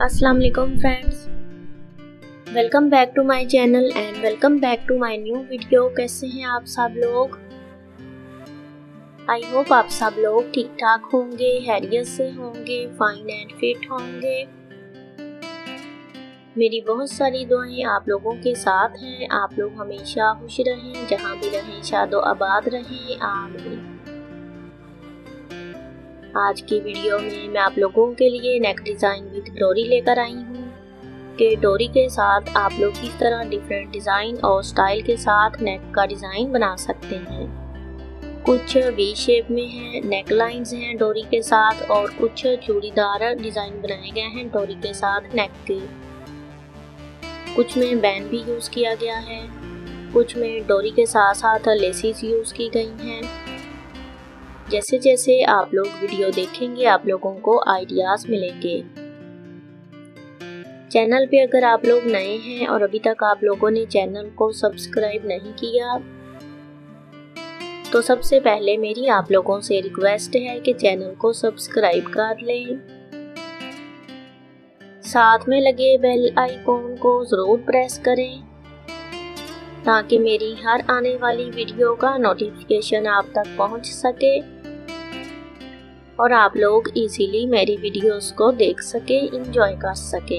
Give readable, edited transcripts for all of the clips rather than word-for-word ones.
अस्सलाम वालेकुम friends, welcome back to my channel and welcome back to my new video. कैसे हैं आप सब लोग? आई होप आप सब लोग ठीक ठाक होंगे, हैरियत से होंगे, फाइन एंड फिट होंगे। मेरी बहुत सारी दुआएं आप लोगों के साथ हैं। आप लोग हमेशा खुश रहें, जहां भी रहें शादो आबाद रहें, आमीन। आज की वीडियो में मैं आप लोगों के लिए नेक डिज़ाइन विद डोरी लेकर आई हूँ कि डोरी के साथ आप लोग किस तरह डिफरेंट डिज़ाइन और स्टाइल के साथ नेक का डिज़ाइन बना सकते हैं। कुछ वी शेप में है, नेक लाइन्स हैं डोरी के साथ, और कुछ चूड़ीदार डिज़ाइन बनाए गए हैं डोरी के साथ नेक के। कुछ में बैंड भी यूज़ किया गया है, कुछ में डोरी के साथ साथ लेसिस यूज़ की गई हैं। जैसे जैसे आप लोग वीडियो देखेंगे आप लोगों को आइडियाज़ मिलेंगे। चैनल पे अगर आप लोग नए हैं और अभी तक आप लोगों ने चैनल को सब्सक्राइब नहीं किया तो सबसे पहले मेरी आप लोगों से रिक्वेस्ट है कि चैनल को सब्सक्राइब कर लें। साथ में लगे बेल आइकॉन को ज़रूर प्रेस करें ताकि मेरी हर आने वाली वीडियो का नोटिफिकेशन आप तक पहुंच सके और आप लोग इजीली मेरी वीडियोस को देख सके, एंजॉय कर सके।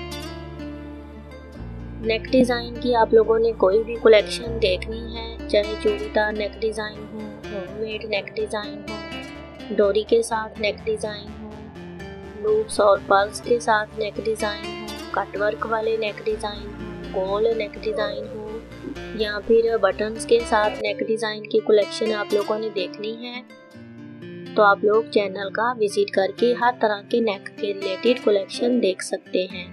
नेक डिज़ाइन की आप लोगों ने कोई भी कलेक्शन देखनी है, चाहे चूड़ीदार नेक डिज़ाइन हो, होममेड नेक डिज़ाइन हो, डोरी के साथ नेक डिज़ाइन हो, लूप्स और पर्ल्स के साथ नेक डिज़ाइन हो, कटवर्क वाले नेक डिज़ाइन हो, गोल नेक डिज़ाइन हो, या फिर बटन्स के साथ नेक डिज़ाइन की कलेक्शन आप लोगों ने देखनी है तो आप लोग चैनल का विजिट करके हर तरह के नेक के रिलेटेड कलेक्शन देख सकते हैं।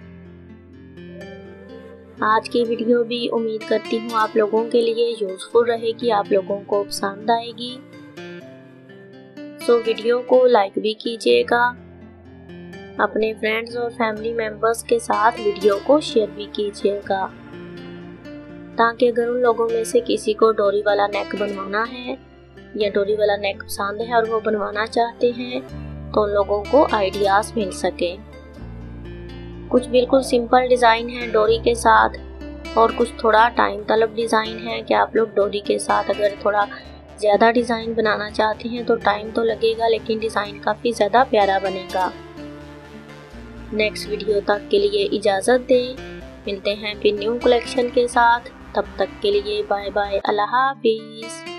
आज की वीडियो भी उम्मीद करती हूँ आप लोगों के लिए यूजफुल रहेगी, आप लोगों को पसंद आएगी। सो वीडियो को लाइक भी कीजिएगा, अपने फ्रेंड्स और फैमिली मेंबर्स के साथ वीडियो को शेयर भी कीजिएगा ताकि अगर उन लोगों में से किसी को डोरी वाला नेक बनवाना है या डोरी वाला नेक पसंद है और वो बनवाना चाहते हैं तो उन लोगों को आइडियाज़ मिल सके। कुछ बिल्कुल सिंपल डिज़ाइन है डोरी के साथ और कुछ थोड़ा टाइम तलब डिज़ाइन है कि आप लोग डोरी के साथ अगर थोड़ा ज़्यादा डिज़ाइन बनाना चाहते हैं तो टाइम तो लगेगा लेकिन डिज़ाइन काफ़ी ज़्यादा प्यारा बनेगा। नेक्स्ट वीडियो तक के लिए इजाज़त दें, मिलते हैं फिर न्यू कलेक्शन के साथ। तब तक के लिए बाय बाय, अल्लाह हाफिज़।